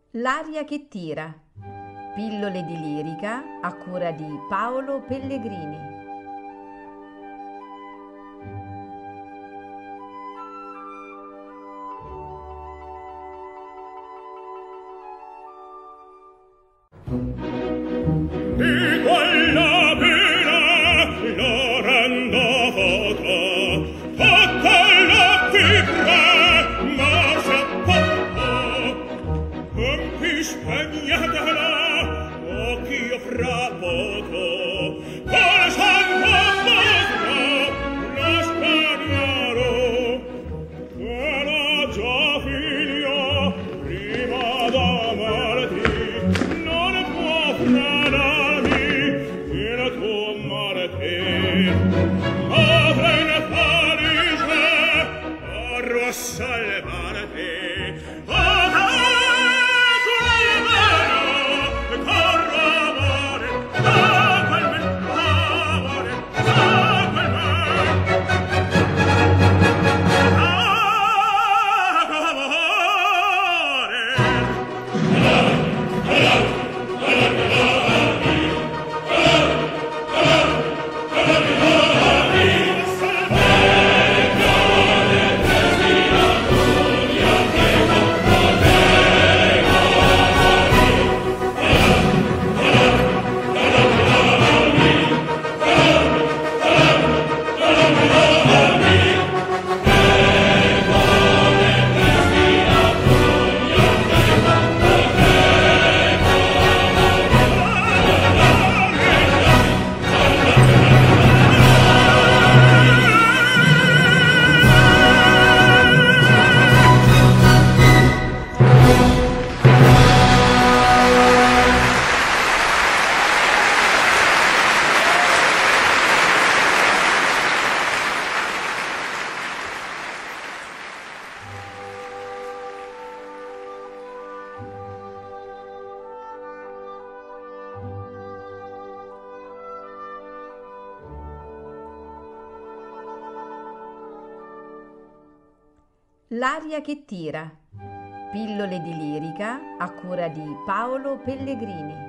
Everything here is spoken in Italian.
L'aria che tira. Pillole di lirica a cura di Paolo Pellegrini. E quella pena lo rendo tutta la fibra ma se pompi spagnatela occhio fra poco col sangue lo spagnolo era già figlio prima d'amarti non può frenarmi il tuo mare avrei Parigi arrossa le marte L'aria che tira. Pillole di lirica a cura di Paolo Pellegrini.